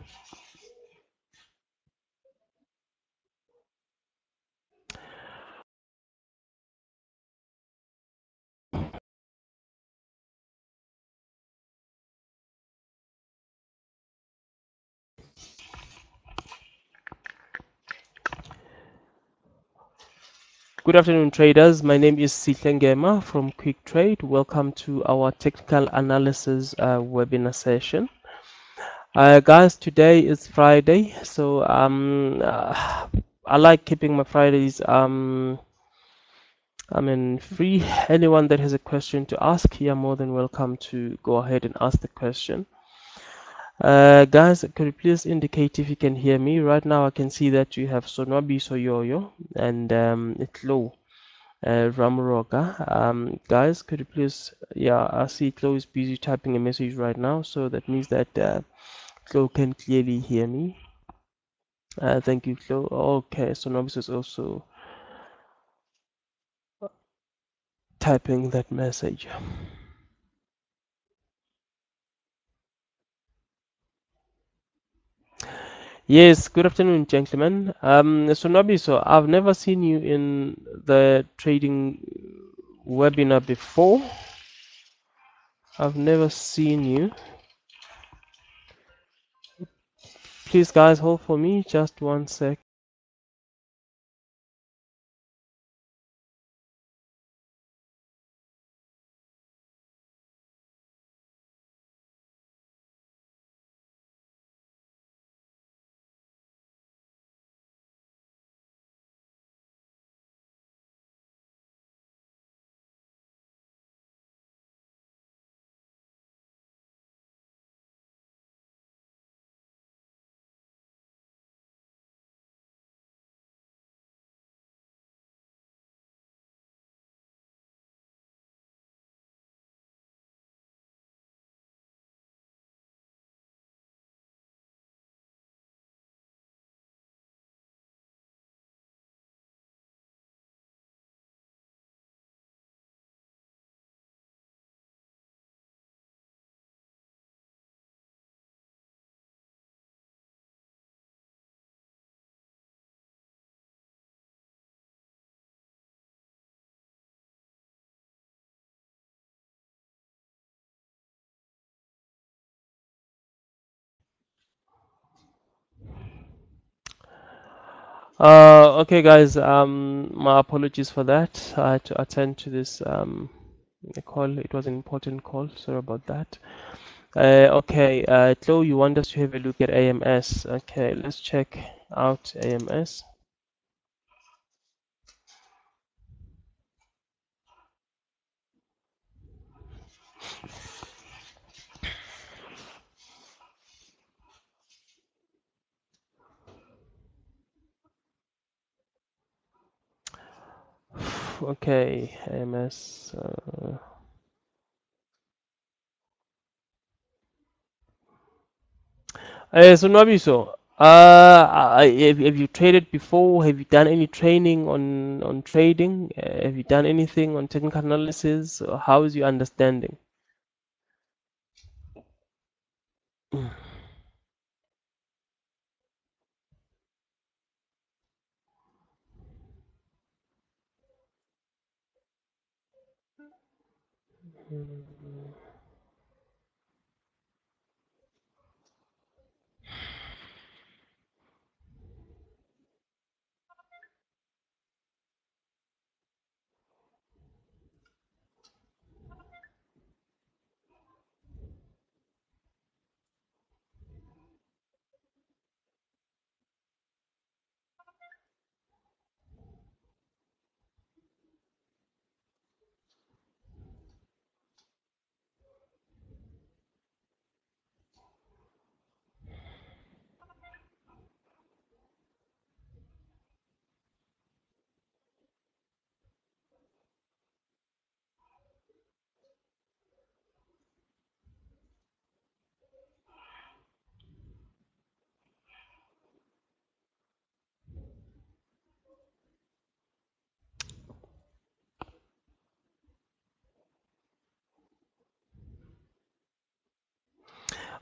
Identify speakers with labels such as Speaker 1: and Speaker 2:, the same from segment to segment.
Speaker 1: Good afternoon, traders. My name is Sitlengema from Quick Trade. Welcome to our technical analysis webinar session. Guys, today is Friday, so I like keeping my Fridays free. Anyone that has a question to ask, you're more than welcome to go ahead and ask the question. Guys, could you please indicate if you can hear me? Right now, I can see that you have Sonwabi Soyoyo and Itlo. Ramuroka. Guys, could you please, yeah, I see Chloe is busy typing a message right now, so that means that Chloe can clearly hear me. Thank you, Chloe. Okay, so Nobis is also typing that message. Yes, good afternoon, gentlemen. So Nobis, so I've never seen you in the trading webinar before. I've never seen you. Please, guys, hold for me just 1 sec. Okay, guys. My apologies for that. I had to attend to this call. It was an important call. Sorry about that. Okay, Chloe, you want us to have a look at AMS. Okay, let's check out AMS. Okay, AMS. So Nobiso, have you traded before? Have you done any training on trading? Have you done anything on technical analysis? How is your understanding?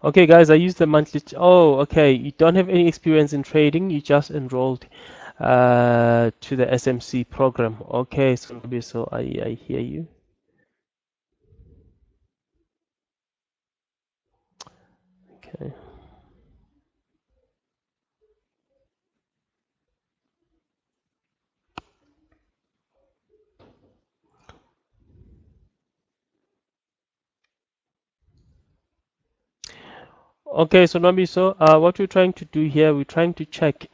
Speaker 1: Okay, guys, I use the monthly. Oh, okay. You don't have any experience in trading. You just enrolled to the SMC program. Okay, so I hear you. Okay. Okay, so Nabi, so what we're trying to do here, we're trying to check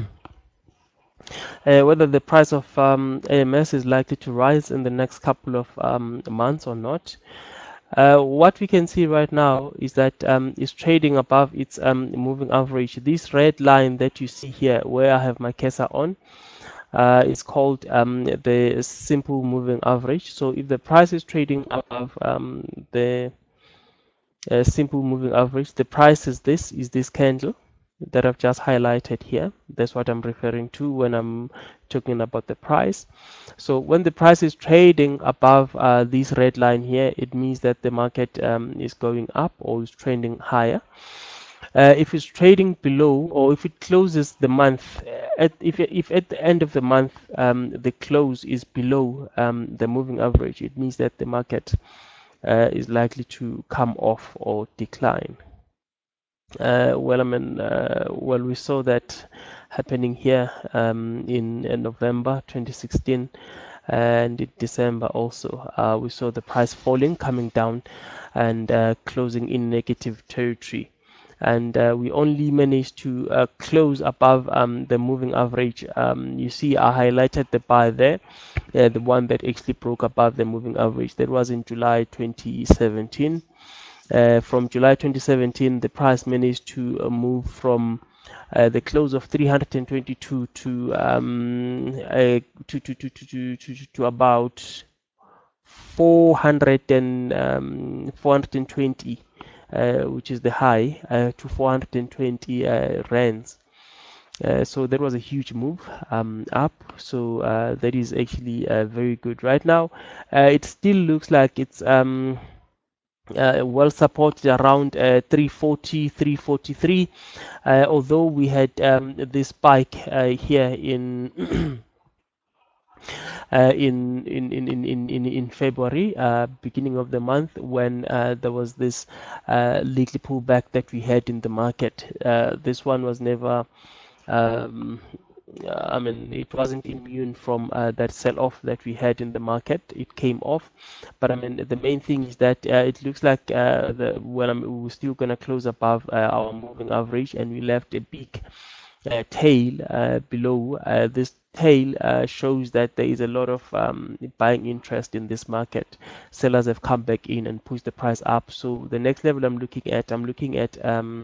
Speaker 1: whether the price of AMS is likely to rise in the next couple of months or not. What we can see right now is that it's trading above its moving average. This red line that you see here, where I have my cursor on, is called the simple moving average. So if the price is trading above the simple moving average, the price is this candle that I've just highlighted here. That's what I'm referring to when I'm talking about the price. So when the price is trading above this red line here, it means that the market is going up or is trending higher. If it's trading below, or if it closes the month, if at the end of the month the close is below the moving average, it means that the market is likely to come off or decline. Well, we saw that happening here in November 2016, and in December also. We saw the price falling, coming down, and closing in negative territory. And we only managed to close above the moving average. You see, I highlighted the bar there, the one that actually broke above the moving average. That was in July 2017. From July 2017, the price managed to move from the close of 322 to about 420, which is the high, to 420 rands. So that was a huge move up. So that is actually very good right now. It still looks like it's well supported around 340, 343, although we had this spike here in in February, beginning of the month, when there was this little pullback that we had in the market. This one was never um, I mean, it wasn't immune from that sell-off that we had in the market. It came off, but I mean, the main thing is that it looks like we're still gonna close above our moving average, and we left a big tail below. This tail shows that there is a lot of buying interest in this market. Sellers have come back in and pushed the price up. So the next level I'm looking at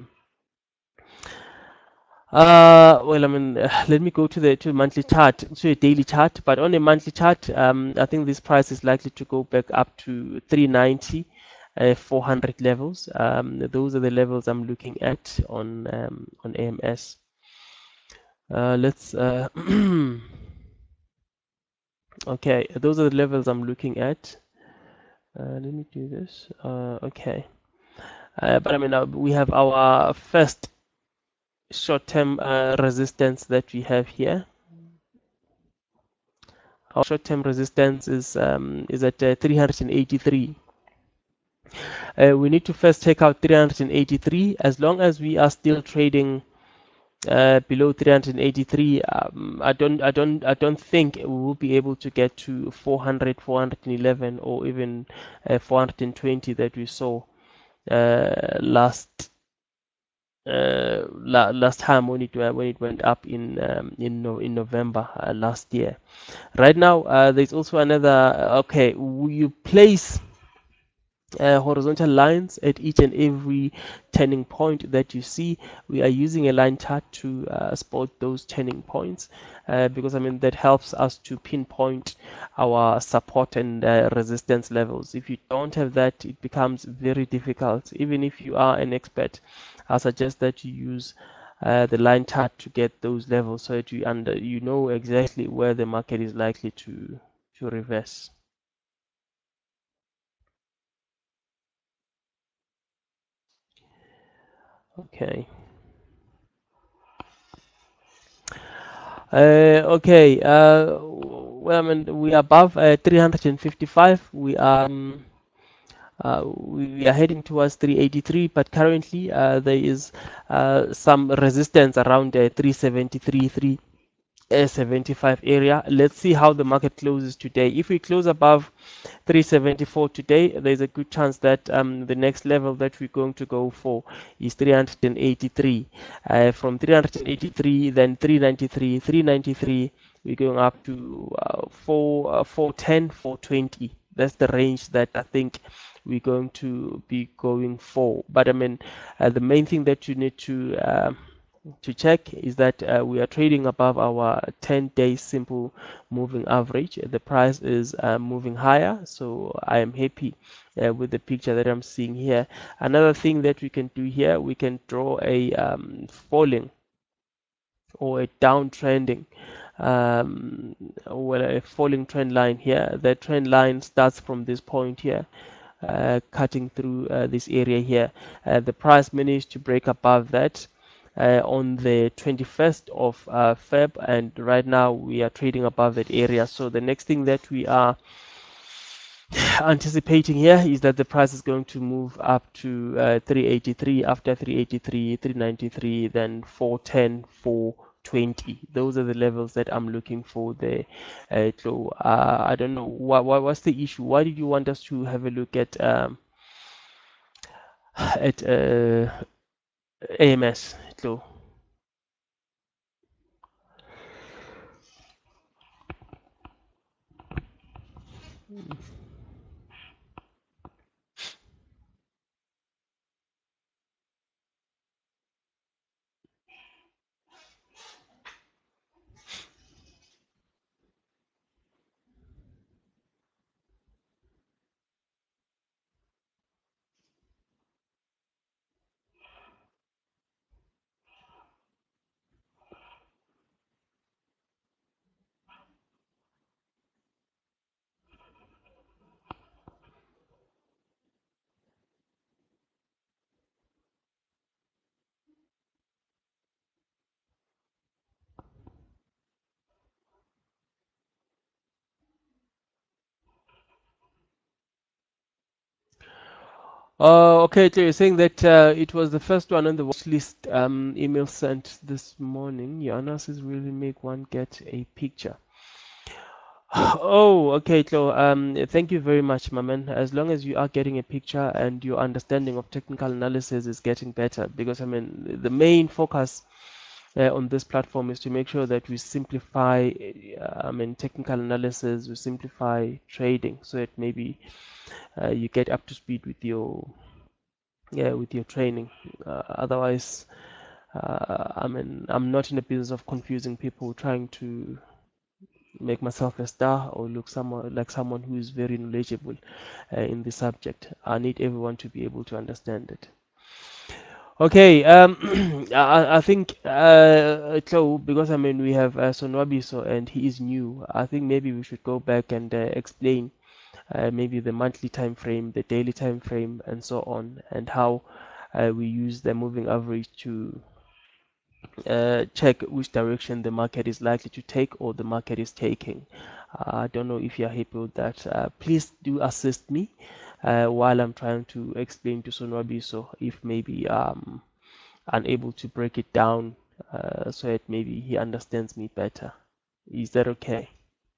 Speaker 1: let me go to the monthly chart, to a daily chart. But on a monthly chart, I think this price is likely to go back up to 390, 400 levels. Those are the levels I'm looking at on AMS. Let's okay, those are the levels I'm looking at. Let me do this. Okay, but I mean, we have our first short-term resistance that we have here. Our short-term resistance is at 383. We need to first take out 383. As long as we are still trading below 383, I don't think we will be able to get to 400, 411, or even 420 that we saw last time when it went up in November last year. Right now, there's also another. Okay, you place horizontal lines at each and every turning point that you see. We are using a line chart to spot those turning points because I mean that helps us to pinpoint our support and resistance levels. If you don't have that, it becomes very difficult. Even if you are an expert, I suggest that you use the line chart to get those levels so that you know exactly where the market is likely to reverse. Okay. Okay. Well, I mean, we are above 355. We are heading towards 383, but currently there is some resistance around 373, 75 area. Let's see how the market closes today. If we close above 374 today, there's a good chance that the next level that we're going to go for is 383. From 383, then 393, 393, we're going up to 410, 420. That's the range that I think we're going to be going for. But I mean, the main thing that you need to check is that we are trading above our 10-day simple moving average. The price is moving higher, so I am happy with the picture that I'm seeing here. Another thing that we can do here, we can draw a falling or a downtrending, well, a falling trend line here. The trend line starts from this point here, cutting through this area here. The price managed to break above that on the 21st of Feb, and right now we are trading above that area. So the next thing that we are anticipating here is that the price is going to move up to 383, after 383, 393, then 410, 420. Those are the levels that I'm looking for there. So I don't know what's the issue. Why did you want us to have a look at at AMS? So okay, so you're saying that it was the first one on the watch list email sent this morning. Your analysis really make one get a picture. Oh, okay, so thank you very much, my man. As long as you are getting a picture and your understanding of technical analysis is getting better, because I mean, the main focus on this platform is to make sure that we simplify, I mean, technical analysis, we simplify trading, so that maybe you get up to speed with your, yeah, with your training. Otherwise, I mean, I'm not in the business of confusing people, trying to make myself a star or look someone like someone who is very knowledgeable in the subject. I need everyone to be able to understand it. Okay, I think so, because I mean we have Sonwabi, so and he is new. I think maybe we should go back and explain maybe the monthly time frame, the daily time frame, and so on, and how we use the moving average to check which direction the market is likely to take or the market is taking. I don't know if you're happy with that. Please do assist me while I'm trying to explain to Sonwabi, so if maybe unable to break it down so that maybe he understands me better. Is that okay?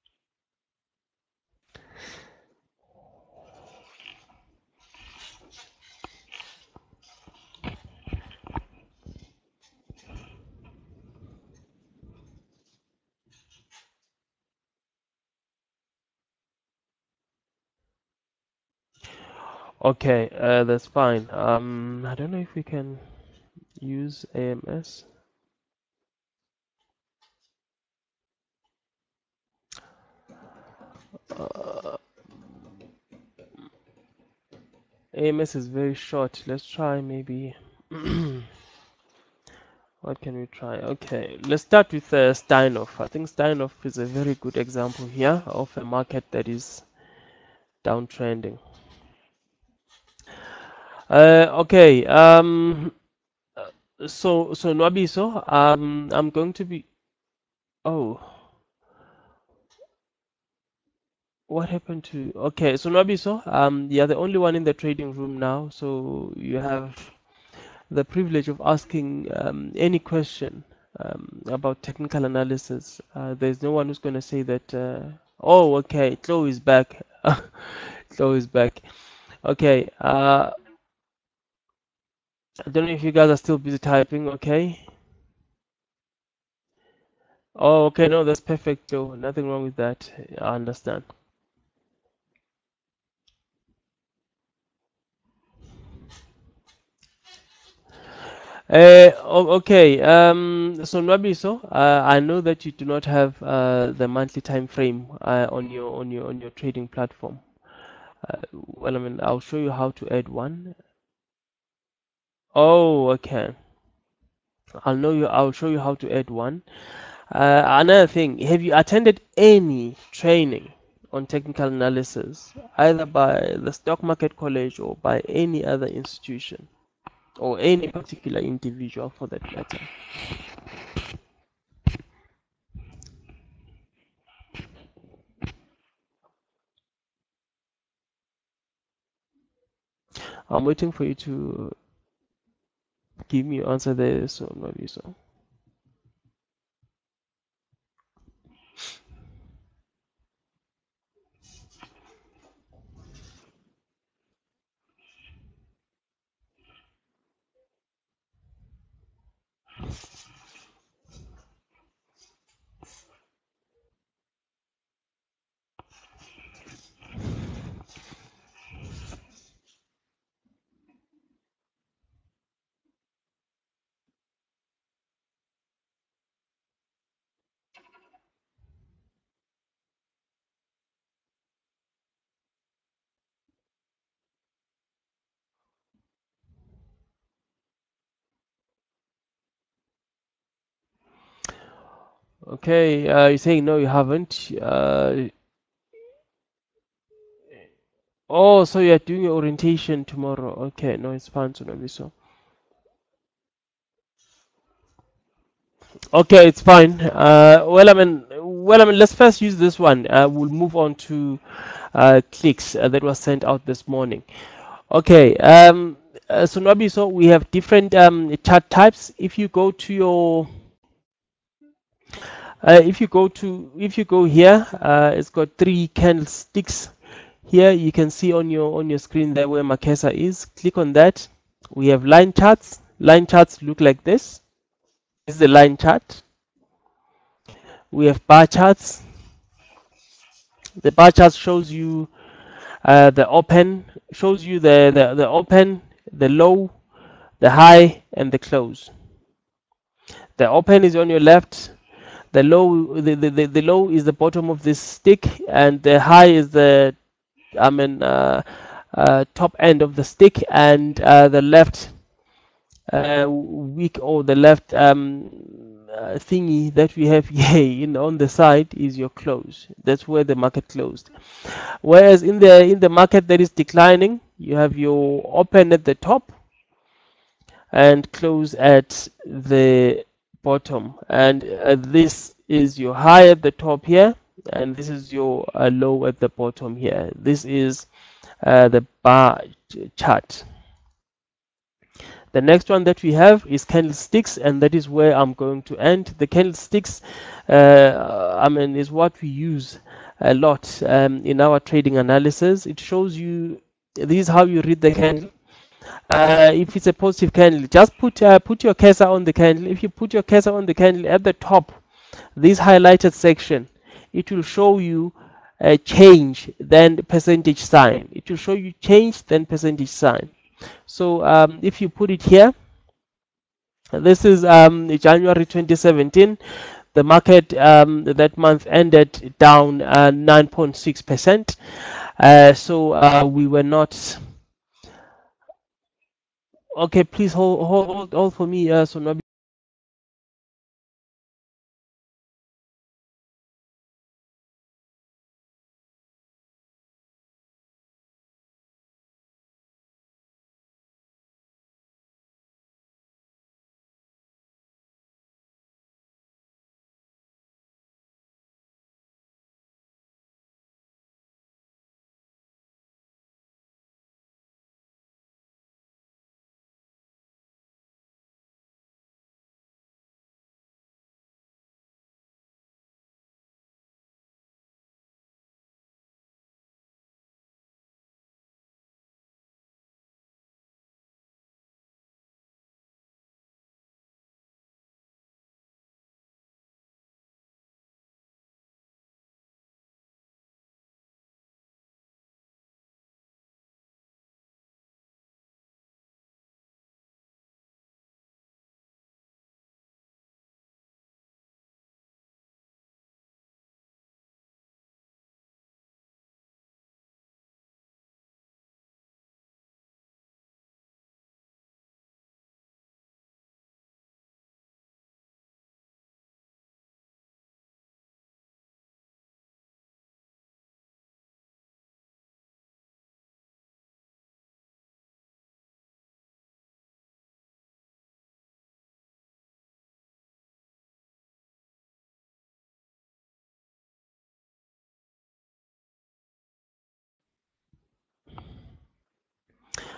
Speaker 1: Okay, that's fine. I don't know if we can use AMS. Uh, AMS is very short. Let's try maybe. What can we try? Okay, let's start with Steinhoff. I think Steinhoff is a very good example here of a market that is downtrending. Okay, so Nwabiso, I'm going to be. Oh, what happened to? Okay, so Nwabiso, you're the only one in the trading room now, so you have the privilege of asking any question about technical analysis. There's no one who's going to say that. Oh, okay, Chloe is back. Chloe is back. Okay. I don't know if you guys are still busy typing. Okay. Oh, okay. No, that's perfect, Joe. Nothing wrong with that. I understand. Okay. So Nwabiso, I know that you do not have the monthly time frame on your trading platform. Well, I mean, I'll show you how to add one. Oh, okay. I'll show you how to add one. Another thing, have you attended any training on technical analysis, either by the Stock Market College or by any other institution, or any particular individual for that matter? I'm waiting for you to give me your answer there, so maybe so. Okay, you're saying no, you haven't. Oh, so you're doing your orientation tomorrow. Okay, no, it's fine, so maybe so. Okay, it's fine. Let's first use this one. We'll move on to clicks that was sent out this morning. Okay, so Nwabi, so we have different chart types. If you go here, it's got three candlesticks. Here you can see on your screen there where my cursor is. Click on that. We have line charts. Line charts look like this. This is the line chart. We have bar charts. The bar chart shows you the open, shows you the open, the low, the high, and the close. The open is on your left. The low is the bottom of this stick, and the high is the top end of the stick, and the left weak, or the left thingy that we have here on the side is your close. That's where the market closed. Whereas in the market that is declining, you have your open at the top and close at the bottom, and this is your high at the top here, and this is your low at the bottom here. This is the bar chart. The next one that we have is candlesticks, and that is where I'm going to end. The candlesticks, is what we use a lot in our trading analysis. It shows you, this is how you read the candle. If it's a positive candle, just put your cursor on the candle. If you put your cursor on the candle at the top, this highlighted section, it will show you a change, then percentage sign. It will show you change, then percentage sign. So if you put it here, this is January 2017. The market that month ended down 9.6%. So we were not. Okay, please hold for me, so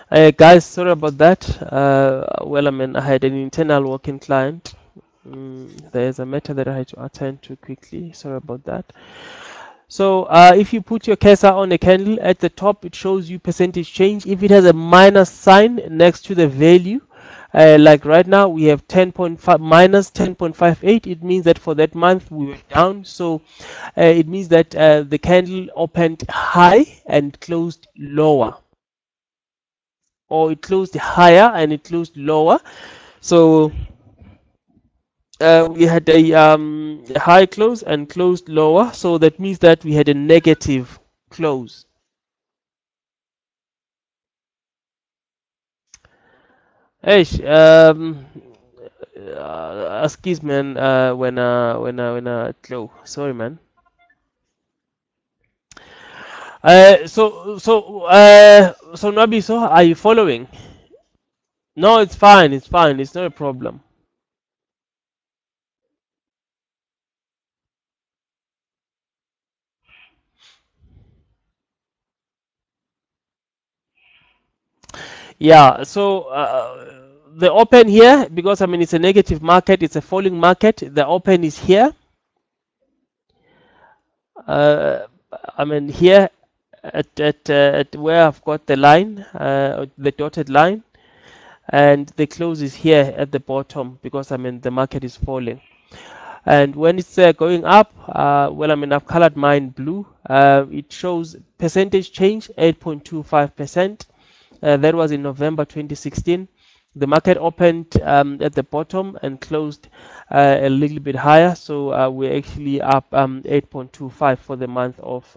Speaker 1: Guys, sorry about that. Well, I mean, I had an internal working client. There's a matter that I had to attend to quickly. Sorry about that. So if you put your cursor on a candle at the top, it shows you percentage change. If it has a minus sign next to the value, like right now we have 10.5 minus 10.58, it means that for that month we were down. So it means that the candle opened high and closed lower, or it closed higher and it closed lower. So we had a high close and closed lower, so that means that we had a negative close. Hey, excuse man, when sorry man. So Nabi, so are you following? No, it's fine, it's fine, it's not a problem. Yeah, so the open here, because I mean it's a negative market, it's a falling market. The open is here. Uh, I mean here at where I've got the line, the dotted line, and the close is here at the bottom because I mean the market is falling. And when it's going up, well, I mean I've colored mine blue. It shows percentage change 8.25%. That was in November 2016. The market opened at the bottom and closed a little bit higher, so we're actually up 8.25 for the month of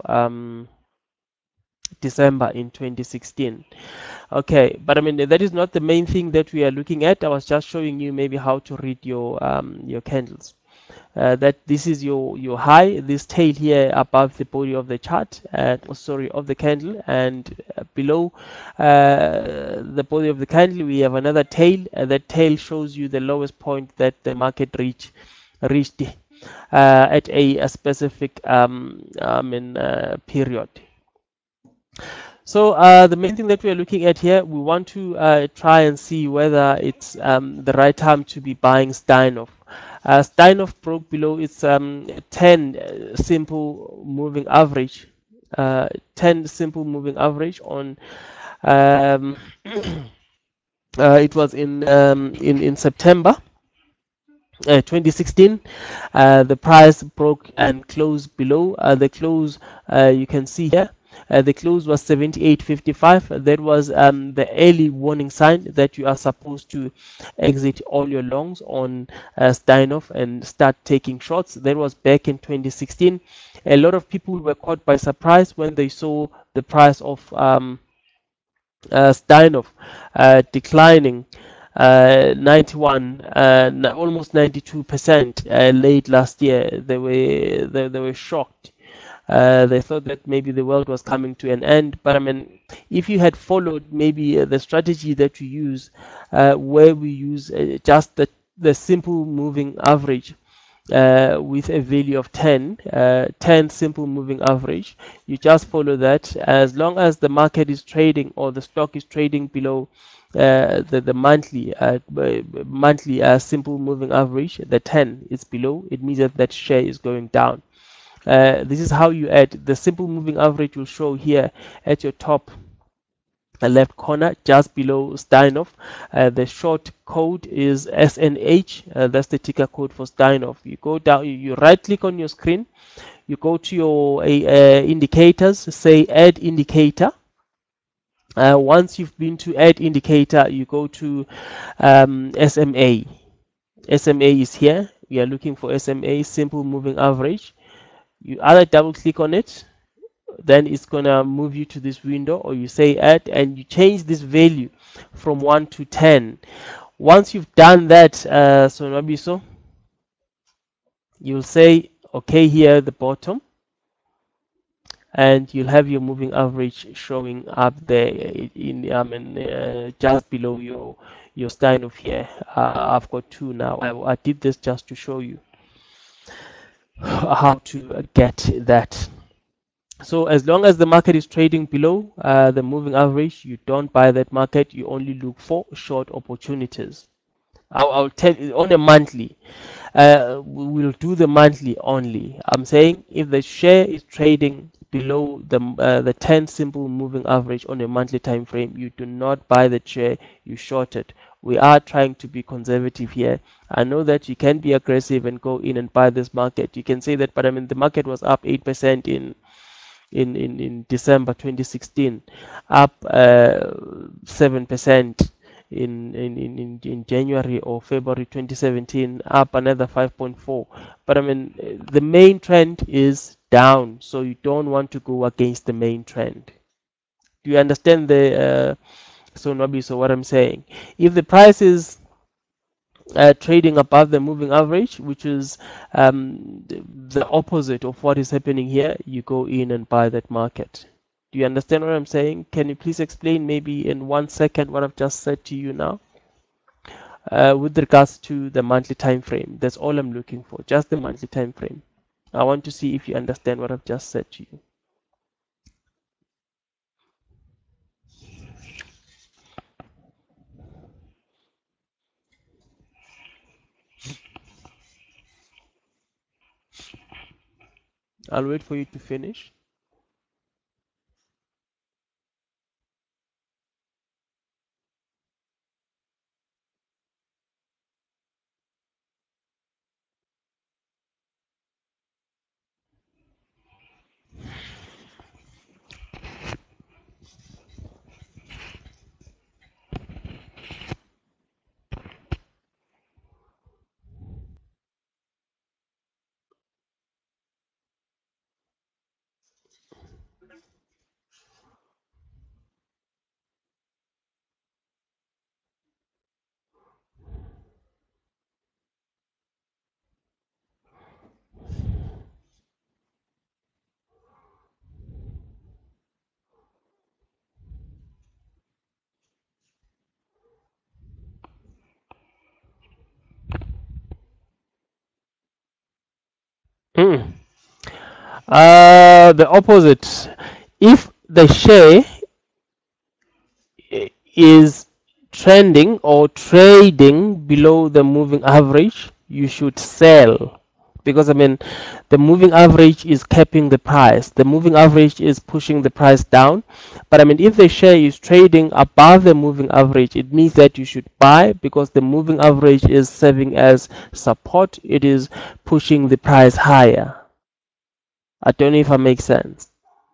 Speaker 1: December in 2016. Okay, but I mean that is not the main thing that we are looking at. I was just showing you maybe how to read your candles. That this is your high, this tail here above the body of the chart, sorry, of the candle, and below the body of the candle we have another tail. That tail shows you the lowest point that the market reached at a specific period. So the main thing that we are looking at here, we want to try and see whether it's the right time to be buying Steinhoff. Steinhoff broke below its 10 simple moving average, 10 simple moving average on. It was in September 2016. The price broke and closed below. The close you can see here. The close was 78.55. That was the early warning sign that you are supposed to exit all your longs on Steinhoff and start taking shots. That was back in 2016. A lot of people were caught by surprise when they saw the price of Steinhoff declining 91, almost 92% late last year. They were shocked. They thought that maybe the world was coming to an end. But I mean, if you had followed maybe the strategy that you use, where we use just the simple moving average with a value of 10, 10 simple moving average, you just follow that. As long as the market is trading or the stock is trading below the monthly simple moving average, the 10 is below, it means that that share is going down. This is how you add. The simple moving average will show here at your top left corner just below Steinhoff. The short code is SNH. That's the ticker code for Steinhoff. You go down, you right click on your screen, you go to your indicators, say add indicator. Once you've been to add indicator, you go to SMA. SMA is here. We are looking for SMA, simple moving average. You either double click on it, then it's gonna move you to this window, or you say add and you change this value from 1 to 10. Once you've done that, so you'll say okay here at the bottom, and you'll have your moving average showing up there in just below your Steinhoff here. I've got 2 now. I did this just to show you how to get that. So as long as the market is trading below the moving average, you don't buy that market. You only look for short opportunities. I'll tell you on a monthly. We'll do the monthly only. I'm saying if the share is trading below the 10 simple moving average on a monthly time frame, you do not buy the share, you short it. We are trying to be conservative here. I know that you can be aggressive and go in and buy this market. You can say that, but I mean the market was up 8% in December 2016, up 7% in January or February 2017, up another 5.4. But I mean, the main trend is down, so you don't want to go against the main trend. Do you understand so Nobi? So what I'm saying, if the price is trading above the moving average, which is the opposite of what is happening here, you go in and buy that market. Do you understand what I'm saying? Can you please explain maybe in 1 second what I've just said to you now? With regards to the monthly time frame, that's all I'm looking for, just the monthly time frame. I want to see if you understand what I've just said to you. I'll wait for you to finish. Hmm. The opposite. If the share is trending or trading below the moving average, you should sell. Because I mean, the moving average is capping the price. The moving average is pushing the price down. But I mean, if the share is trading above the moving average, it means that you should buy because the moving average is serving as support. It is pushing the price higher. I don't know if I make sense.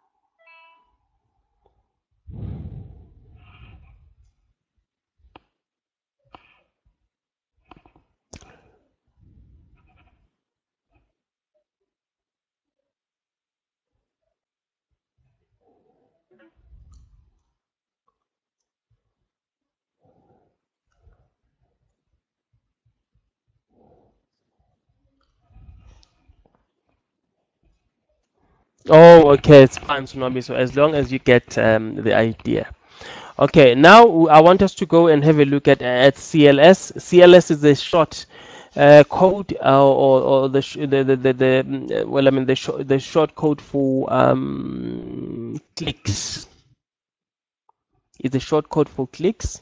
Speaker 1: Oh, okay, it's fine, Tsunobi. So as long as you get the idea. Okay, now I want us to go and have a look at CLS. CLS is a short code or well, I mean the short code for clicks. It's a short code for clicks.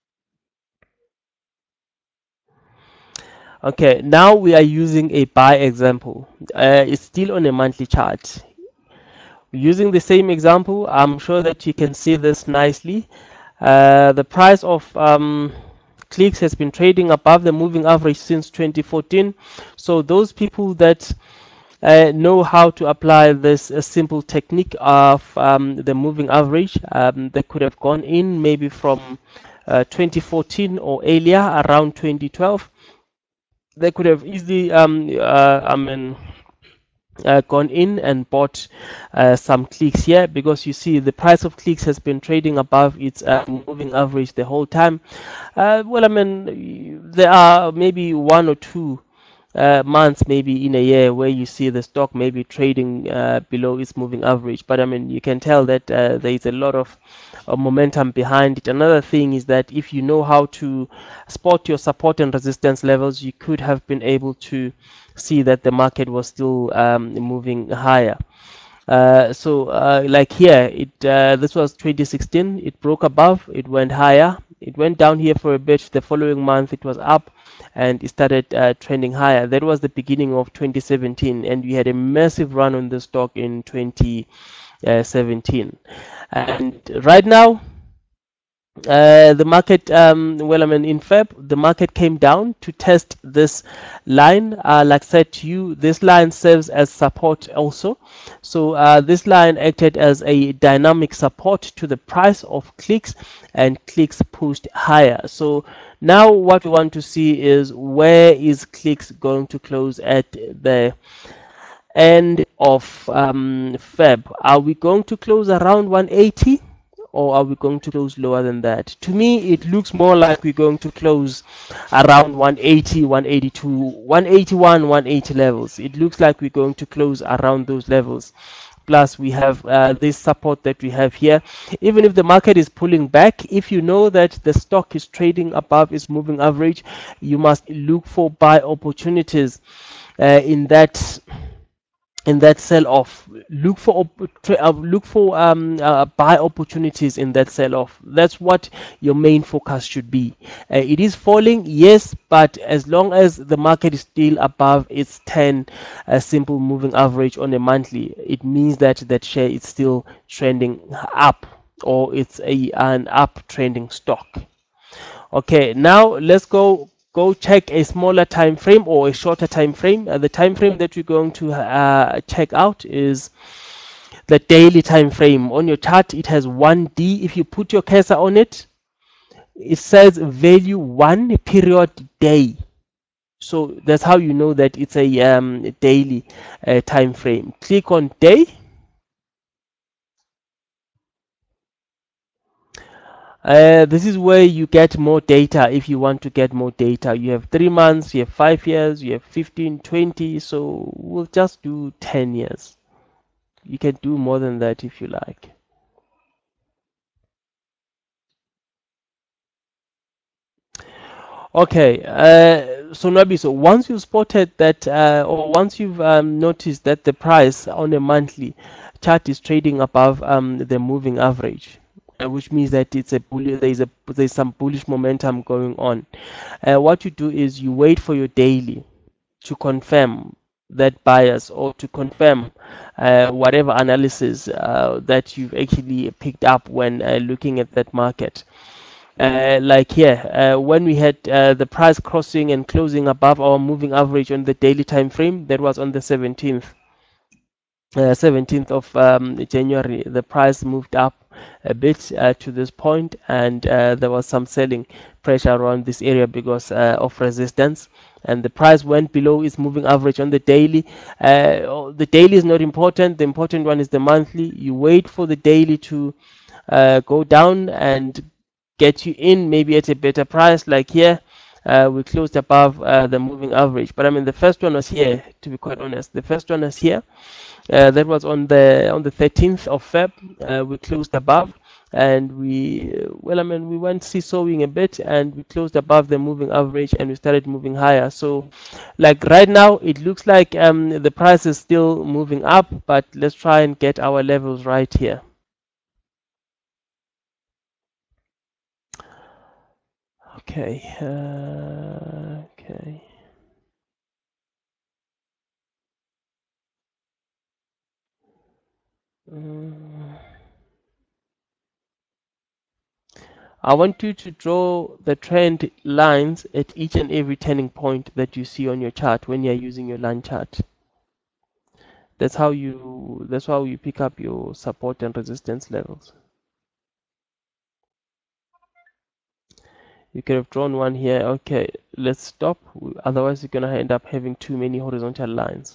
Speaker 1: Okay, now we are using a buy example. It's still on a monthly chart. Using the same example, I'm sure that you can see this nicely. The price of clicks has been trading above the moving average since 2014. So those people that know how to apply this simple technique of the moving average, they could have gone in maybe from 2014 or earlier, around 2012. They could have easily, I mean, gone in and bought some clicks here, because you see the price of clicks has been trading above its moving average the whole time. Well, I mean, there are maybe 1 or 2 months maybe in a year where you see the stock maybe trading below its moving average, but I mean you can tell that there is a lot of momentum behind it. Another thing is that if you know how to spot your support and resistance levels, you could have been able to see that the market was still moving higher. Like here, this was 2016. It broke above, it went higher, it went down here for a bit. The following month, it was up, and it started trending higher. That was the beginning of 2017, and we had a massive run on the stock in 2017. And right now, the market, well, I mean, in Feb, the market came down to test this line. Like I said to you, this line serves as support also. So this line acted as a dynamic support to the price of clicks, and clicks pushed higher. So now what we want to see is, where is clicks going to close at the end of Feb? Are we going to close around 180? Or are we going to close lower than that? To me, it looks more like we're going to close around 180, 182, 181, 180 levels. It looks like we're going to close around those levels. Plus, we have this support that we have here. Even if the market is pulling back, if you know that the stock is trading above its moving average, you must look for buy opportunities in that sell-off. Look for buy opportunities in that sell-off. That's what your main focus should be. It is falling, yes, but as long as the market is still above its 10 simple moving average on a monthly, it means that that share is still trending up, or it's an up trending stock. Okay, now let's go check a smaller time frame or a shorter time frame. The time frame that we're going to check out is the daily time frame. On your chart, it has 1D. If you put your cursor on it, it says value 1 period day. So that's how you know that it's a daily time frame. Click on day. This is where you get more data. If you want to get more data, you have 3 months, you have 5 years, you have 15, 20. So we'll just do 10 years. You can do more than that if you like. Okay, so Nabi, so once you've spotted that, or once you've noticed that the price on a monthly chart is trading above the moving average, which means that it's a there's some bullish momentum going on. What you do is you wait for your daily to confirm that bias, or to confirm whatever analysis that you've actually picked up when looking at that market. Like here, when we had the price crossing and closing above our moving average on the daily time frame, that was on the 17th. 17th of January, the price moved up a bit to this point, and there was some selling pressure around this area because of resistance, and the price went below its moving average on the daily. The daily is not important. The important one is the monthly. You wait for the daily to go down and get you in maybe at a better price. Like here, we closed above the moving average, but I mean the first one was here, to be quite honest. The first one was here. That was on the 13th of Feb. We closed above, and we went seesawing a bit, and we closed above the moving average, and we started moving higher. So like right now, it looks like the price is still moving up, but let's try and get our levels right here. Okay. Okay. I want you to draw the trend lines at each and every turning point that you see on your chart when you're using your line chart. That's how you pick up your support and resistance levels. You could have drawn one here. Okay, let's stop. Otherwise, you're gonna end up having too many horizontal lines.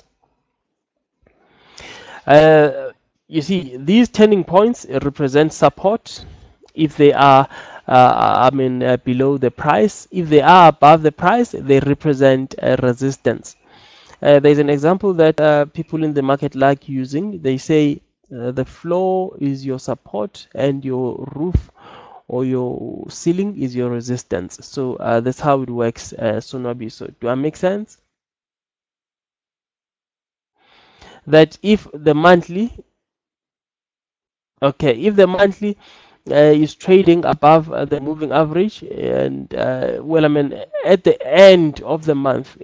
Speaker 1: You see, these turning points represent support if they are below the price. If they are above the price, they represent resistance. There's an example that people in the market like using. They say the floor is your support and your roof or your ceiling is your resistance. So that's how it works, Sonabi. So do I make sense? That if the monthly Okay, if the monthly is trading above the moving average, and well, I mean, at the end of the month,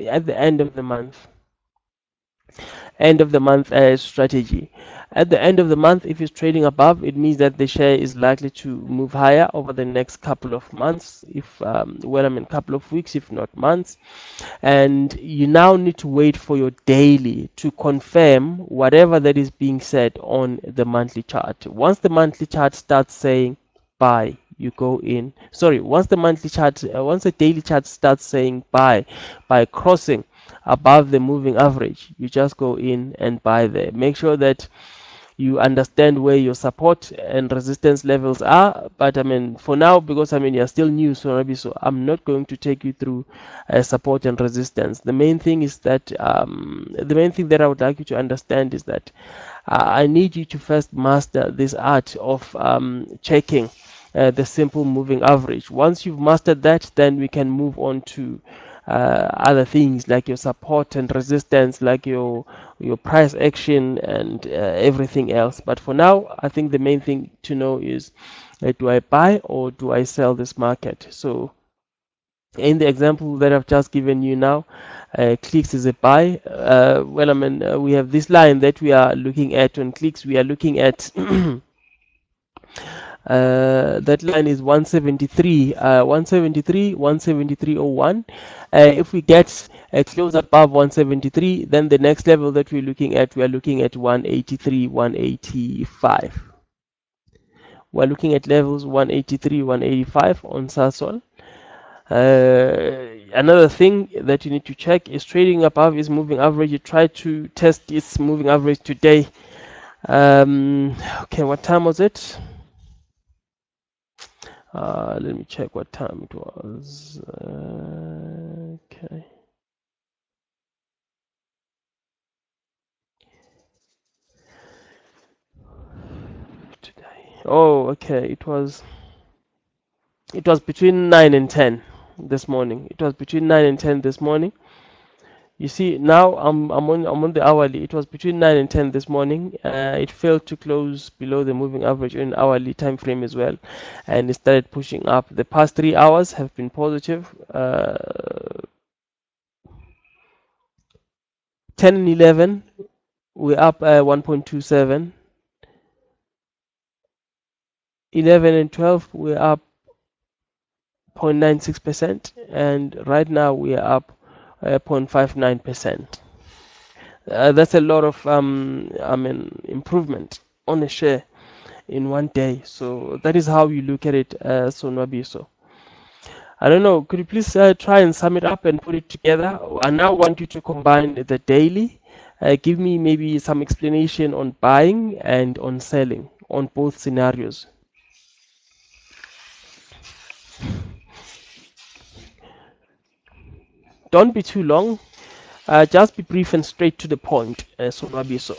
Speaker 1: end of the month strategy. At the end of the month, if it's trading above, it means that the share is likely to move higher over the next couple of months, if well, I mean, couple of weeks, if not months. And you now need to wait for your daily to confirm whatever that is being said on the monthly chart. Once the monthly chart starts saying buy, you go in. Sorry, once the daily chart starts saying buy by crossing above the moving average, you just go in and buy there. Make sure that you understand where your support and resistance levels are. But I mean, for now, because I mean you're still new, so I'm not going to take you through support and resistance. The main thing that I would like you to understand is that I need you to first master this art of checking the simple moving average. Once you've mastered that, then we can move on to other things like your support and resistance, like your price action and everything else. But for now, I think the main thing to know is do I buy or do I sell this market? So in the example that I've just given you now, clicks is a buy. Well, I mean, we have this line that we are looking at on clicks. We are looking at that line is 173, 173.01. If we get close above 173, then the next level that we are looking at 183, 185. We're looking at levels 183, 185 on Sasol. Another thing that you need to check is trading above its moving average. You try to test its moving average today. Okay, what time was it? Let me check what time it was. Okay. Today. Oh, okay. It was between 9 and 10 this morning. It was between 9 and 10 this morning. You see, now I'm on the hourly. It was between 9 and 10 this morning. It failed to close below the moving average in hourly time frame as well, and it started pushing up. The past 3 hours have been positive. 10 and 11, we're up 1.27. 11 and 12, we're up 0.96%, and right now we are up 0.59%. That's a lot of improvement on a share in one day. So that is how you look at it, Sonwabiso. I don't know, could you please try and sum it up and put it together? I now want you to combine the daily. Give me maybe some explanation on buying and on selling on both scenarios. Don't be too long. Just be brief and straight to the point, Sonwabiso.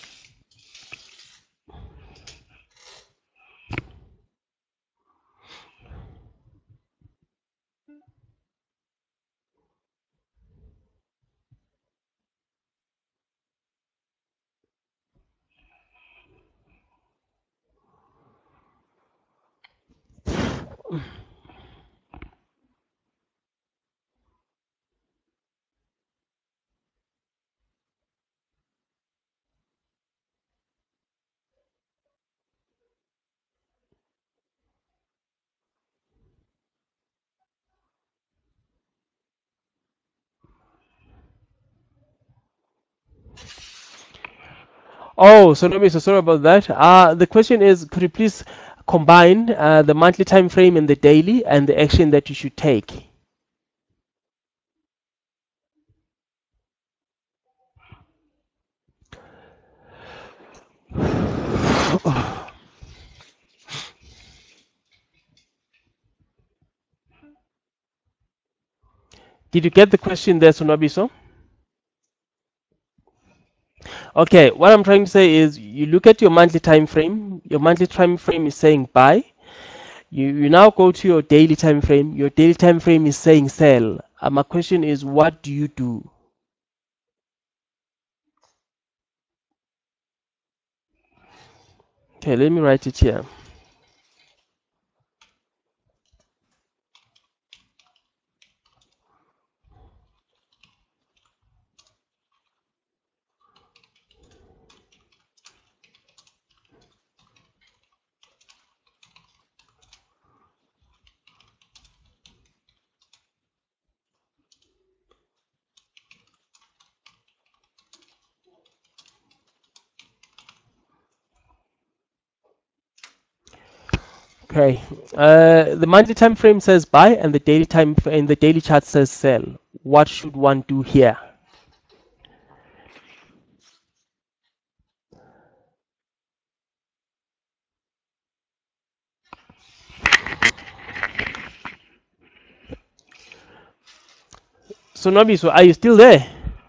Speaker 1: Oh, so no, so sorry about that. The question is, could you please combine the monthly time frame and the daily and the action that you should take? Did you get the question there, Sonabiso? Okay, what I'm trying to say is you look at your monthly time frame. Your monthly time frame is saying buy. You now go to your daily time frame. Your daily time frame is saying sell. My question is, what do you do? Okay, let me write it here. Okay, the monthly time frame says buy, and the daily time and the daily chart says sell. What should one do here? So Nobi, so are you still there?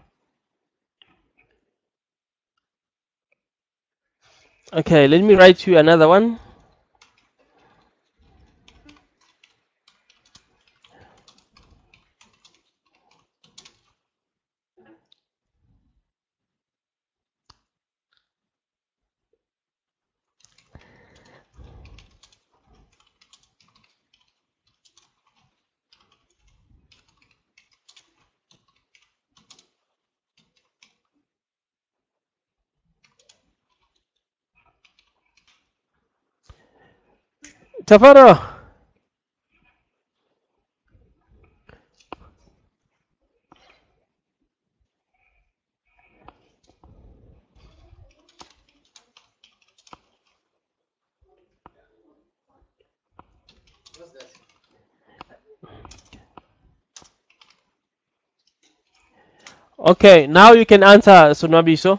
Speaker 1: Okay, let me write you another one. Tafaro. Okay, now you can answer, Sunabi. So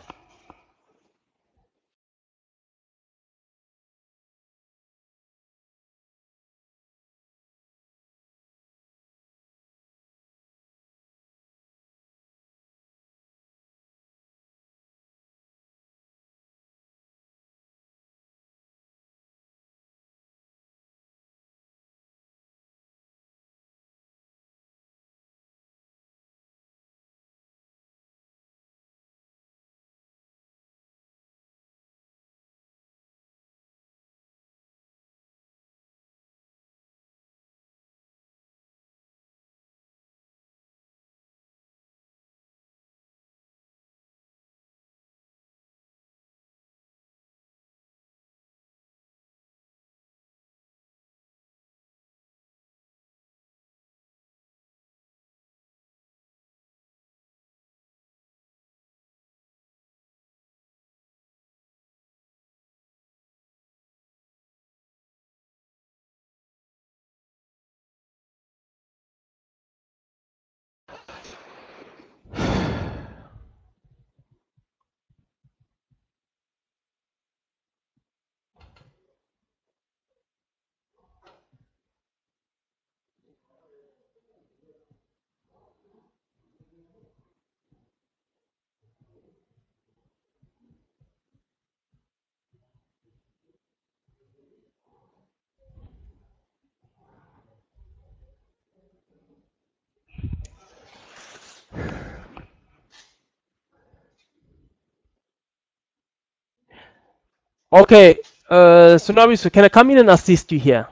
Speaker 1: okay, Sunabi. So can I come in and assist you here?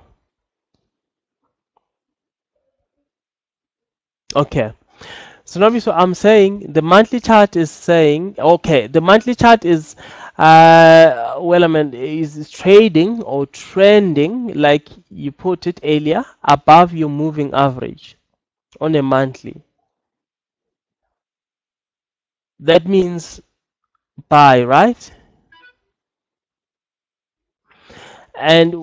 Speaker 1: Okay. So now, so I'm saying the monthly chart is saying, okay, the monthly chart is, well, I mean, is trading or trending, like you put it earlier, above your moving average on a monthly. That means buy, right? And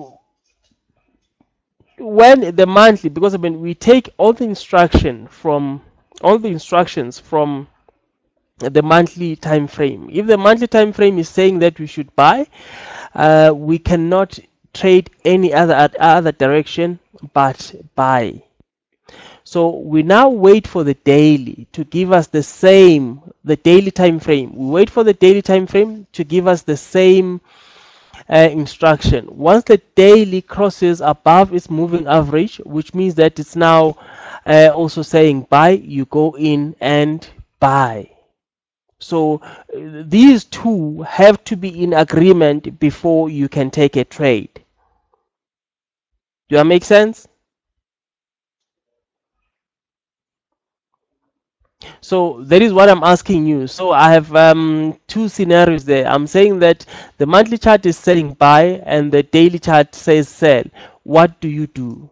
Speaker 1: when the monthly, because I mean, we take all the instructions from the monthly time frame. If the monthly time frame is saying that we should buy, we cannot trade any other direction but buy. So we now wait for the daily to give us the daily time frame. We wait for the daily time frame to give us the same instruction. Once the daily crosses above its moving average, which means that it's now also saying buy, you go in and buy. So these two have to be in agreement before you can take a trade. Do that make sense? So that is what I'm asking you. So I have two scenarios there. I'm saying that the monthly chart is selling buy and the daily chart says sell. What do you do?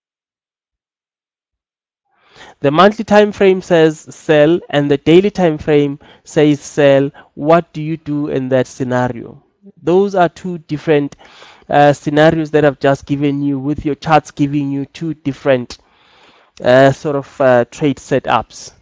Speaker 1: The monthly time frame says sell and the daily time frame says sell. What do you do in that scenario? Those are two different scenarios that I've just given you, with your charts giving you two different sort of trade setups.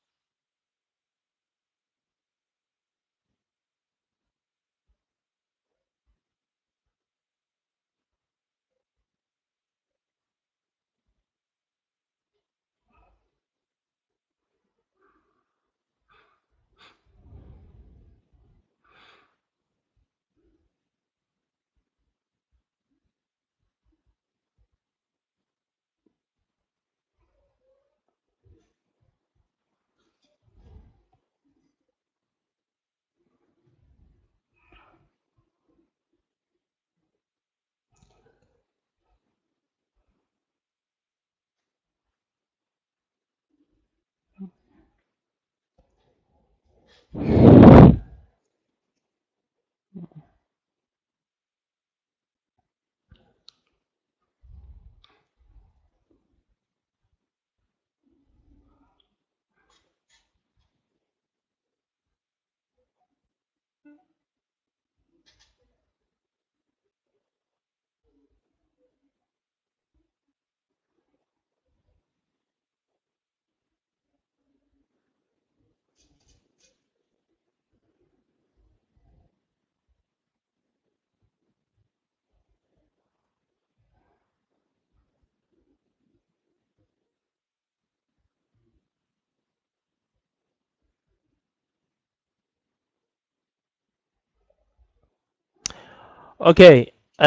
Speaker 1: Okay,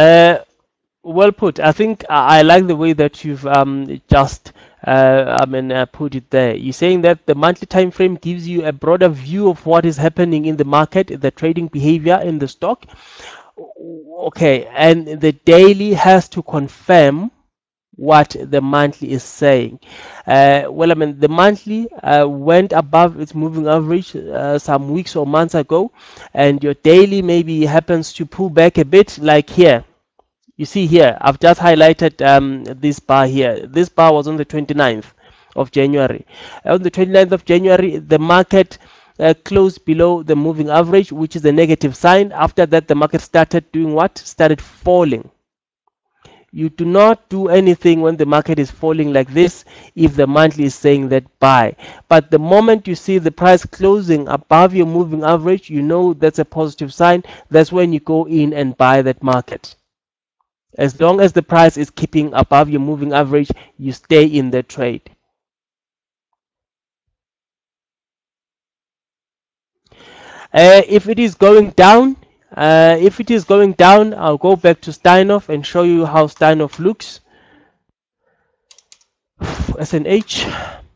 Speaker 1: well put. I think I like the way that you've just put it there. You're saying that the monthly time frame gives you a broader view of what is happening in the market, the trading behavior in the stock. Okay, and the daily has to confirm what the monthly is saying. The monthly went above its moving average some weeks or months ago, and your daily maybe happens to pull back a bit, like here. You see here, I've just highlighted this bar here. This bar was on the 29th of January. On the 29th of January, the market closed below the moving average, which is a negative sign. After that, the market started doing what? Started falling. You do not do anything when the market is falling like this if the monthly is saying that buy. But the moment you see the price closing above your moving average, you know that's a positive sign. That's when you go in and buy that market. As long as the price is keeping above your moving average, you stay in the trade. If it is going down, I'll go back to Steinhoff and show you how Steinhoff looks. SNH.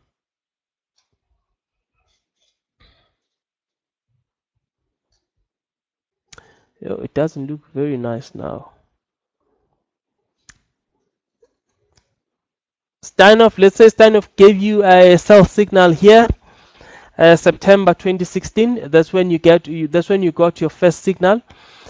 Speaker 1: It doesn't look very nice now. Steinhoff, let's say Steinhoff gave you a sell signal here, September 2016. That's when you got your first signal.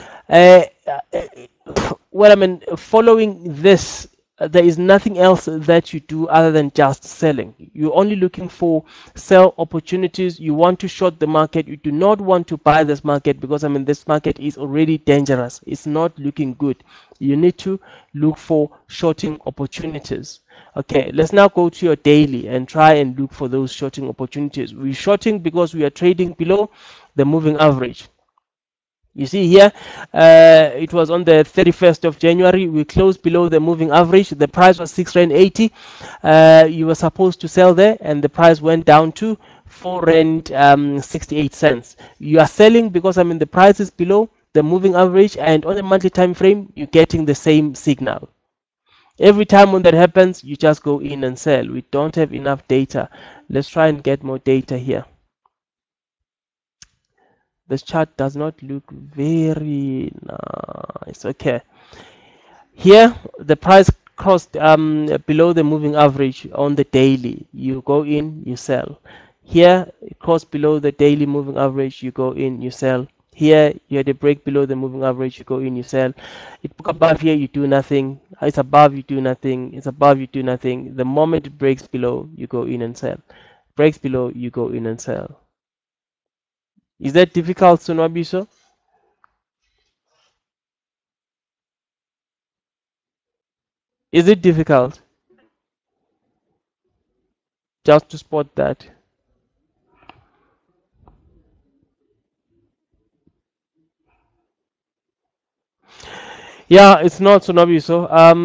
Speaker 1: Following this, there is nothing else that you do other than just selling. You're only looking for sell opportunities. You want to short the market. You do not want to buy this market because this market is already dangerous. It's not looking good. You need to look for shorting opportunities. Okay, let's now go to your daily and try and look for those shorting opportunities. We're shorting because we are trading below the moving average. You see here, it was on the 31st of January. We closed below the moving average. The price was 6.80 Rand. You were supposed to sell there, and the price went down to 4.68 Rand. You are selling because the price is below the moving average, and on a monthly time frame, you're getting the same signal. Every time when that happens, you just go in and sell. We don't have enough data. Let's try and get more data here. This chart does not look very nice. Okay. Here, the price crossed below the moving average on the daily. You go in, you sell. Here, it crossed below the daily moving average. You go in, you sell. Here, you had a break below the moving average. You go in, you sell. It broke above here, you do nothing. It's above, you do nothing. It's above, you do nothing. The moment it breaks below, you go in and sell. Breaks below, you go in and sell. Is that difficult, Sunwabiso? Is it difficult just to spot that? Yeah, it's not Sunwabiso.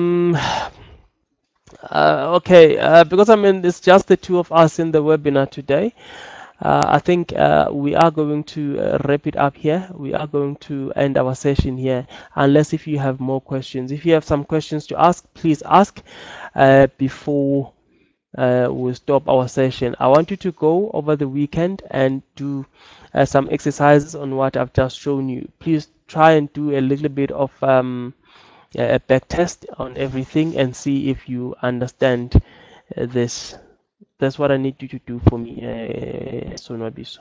Speaker 1: Okay, because I mean, it's just the two of us in the webinar today. I think we are going to wrap it up here. We are going to end our session here, unless if you have more questions. If you have some questions to ask, please ask before we stop our session. I want you to go over the weekend and do some exercises on what I've just shown you. Please try and do a little bit of a back test on everything and see if you understand this. That's what I need you to do for me, Sonwabiso.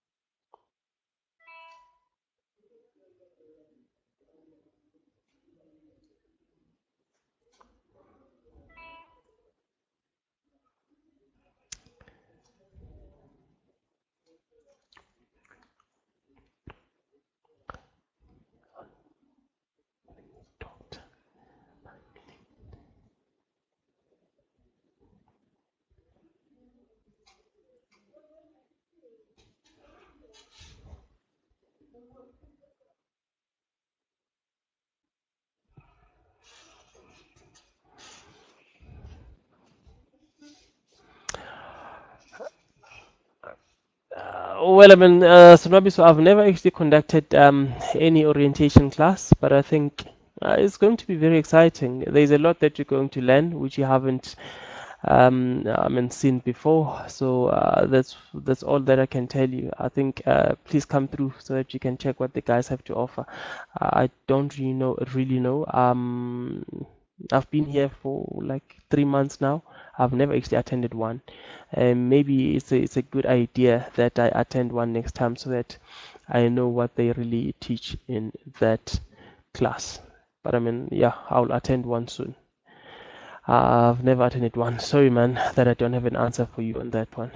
Speaker 1: Well, I mean, Sonwabiso, I've never actually conducted any orientation class, but I think it's going to be very exciting. There's a lot that you're going to learn, which you haven't I mean, seen before. So that's all that I can tell you. I think please come through so that you can check what the guys have to offer. I don't really know. I've been here for like 3 months now. I've never actually attended one. Maybe it's a good idea that I attend one next time so that I know what they really teach in that class. But I mean, yeah, I'll attend one soon. I've never attended one. Sorry, man, that I don't have an answer for you on that one.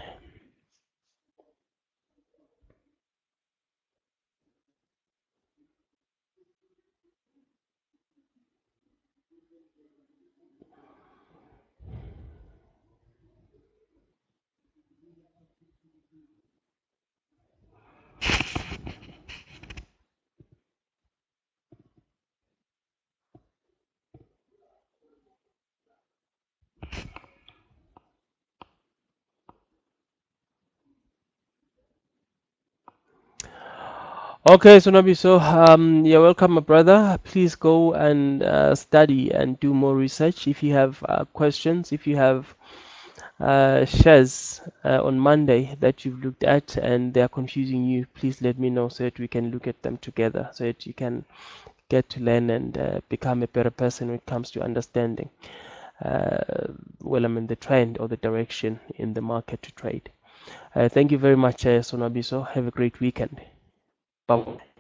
Speaker 1: Okay, so Nobi, you're welcome, my brother. Please go and study and do more research. If you have questions, if you have shares on Monday that you've looked at and they are confusing you, please let me know so that we can look at them together, so that you can get to learn and become a better person when it comes to understanding, well, I mean, the trend or the direction in the market to trade. Thank you very much, Sonabiso. Have a great weekend. Bye.